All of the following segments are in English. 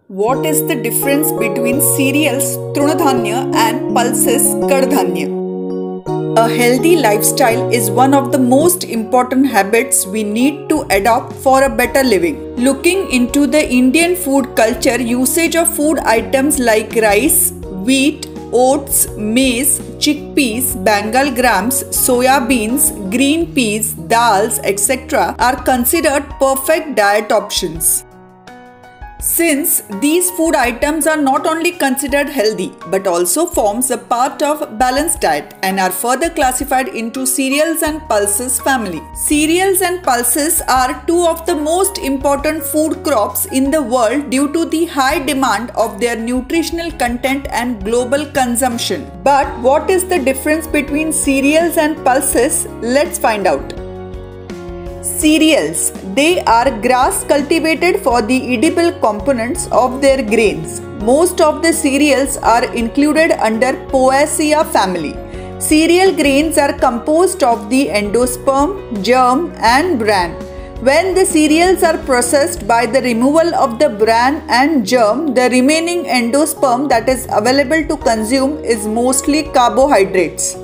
What is the difference between cereals Trunadhanya and pulses Kadadhanya? A healthy lifestyle is one of the most important habits we need to adopt for a better living. Looking into the Indian food culture, usage of food items like rice, wheat, oats, maize, chickpeas, Bengal grams, soya beans, green peas, dals, etc. are considered perfect diet options. Since these food items are not only considered healthy but also forms a part of balanced diet and are further classified into cereals and pulses family. Cereals and pulses are two of the most important food crops in the world due to the high demand of their nutritional content and global consumption. But what is the difference between cereals and pulses? Let's find out. Cereals. They are grass cultivated for the edible components of their grains. Most of the cereals are included under Poaceae family. Cereal grains are composed of the endosperm, germ and bran. When the cereals are processed by the removal of the bran and germ, the remaining endosperm that is available to consume is mostly carbohydrates.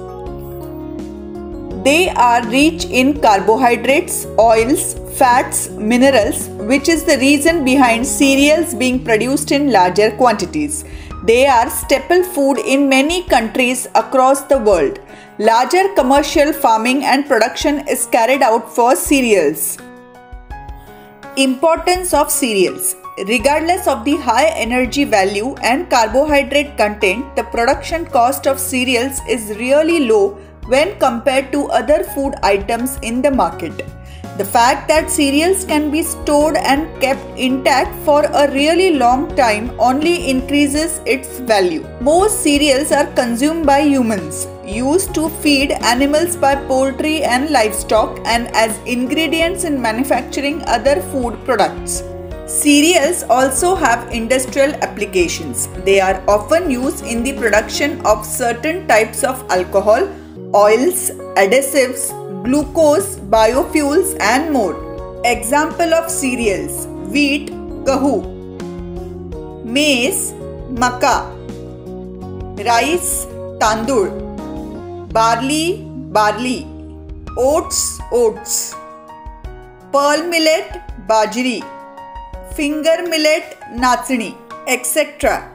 They are rich in carbohydrates, oils, fats, minerals, which is the reason behind cereals being produced in larger quantities. They are staple food in many countries across the world. Larger commercial farming and production is carried out for cereals. Importance of cereals. Regardless of the high energy value and carbohydrate content, the production cost of cereals is really low when compared to other food items in the market. The fact that cereals can be stored and kept intact for a really long time only increases its value. Most cereals are consumed by humans, used to feed animals by poultry and livestock, and as ingredients in manufacturing other food products. Cereals also have industrial applications. They are often used in the production of certain types of alcohol, oils, adhesives, glucose, biofuels and more. Example of cereals: wheat, gahu; maize, maka; rice, tandoor; barley, barley; oats, oats; pearl millet, bajri; finger millet, nachni, etc.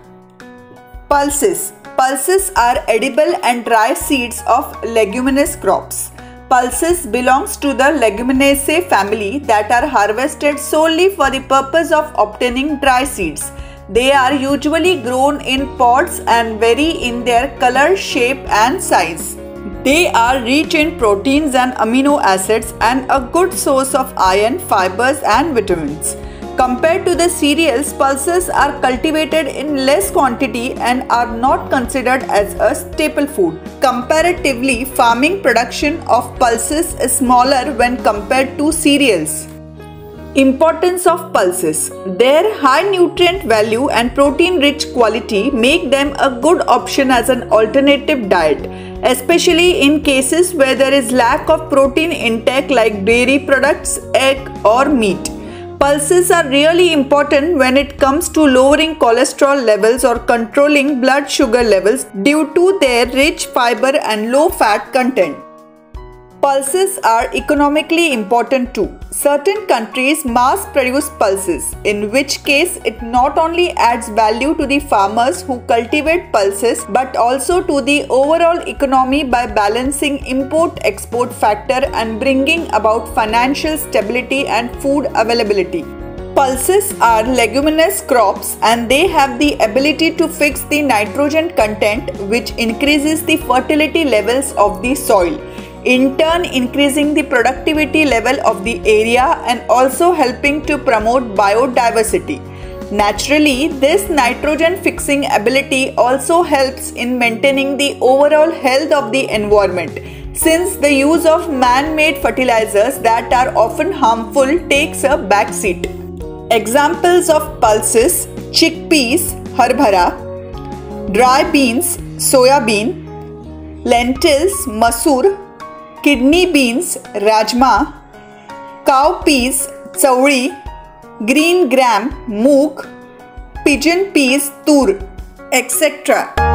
Pulses. Pulses are edible and dry seeds of leguminous crops. Pulses belongs to the Leguminaceae family that are harvested solely for the purpose of obtaining dry seeds. They are usually grown in pots and vary in their color, shape and size. They are rich in proteins and amino acids and a good source of iron, fibers and vitamins. Compared to the cereals, pulses are cultivated in less quantity and are not considered as a staple food. Comparatively, farming production of pulses is smaller when compared to cereals. Importance of pulses. Their high nutrient value and protein-rich quality make them a good option as an alternative diet, especially in cases where there is lack of protein intake like dairy products, egg or meat. Pulses are really important when it comes to lowering cholesterol levels or controlling blood sugar levels due to their rich fiber and low fat content. Pulses are economically important too. Certain countries mass produce pulses, in which case it not only adds value to the farmers who cultivate pulses but also to the overall economy by balancing import-export factor and bringing about financial stability and food availability. Pulses are leguminous crops and they have the ability to fix the nitrogen content, which increases the fertility levels of the soil, in turn increasing the productivity level of the area and also helping to promote biodiversity. Naturally, this nitrogen fixing ability also helps in maintaining the overall health of the environment, since the use of man-made fertilizers that are often harmful takes a backseat. Examples of pulses: chickpeas, harbhara; dry beans, soya bean; lentils, masoor; kidney beans, rajma; cowpeas, chauri; green gram, moong; pigeon peas Toor, etc.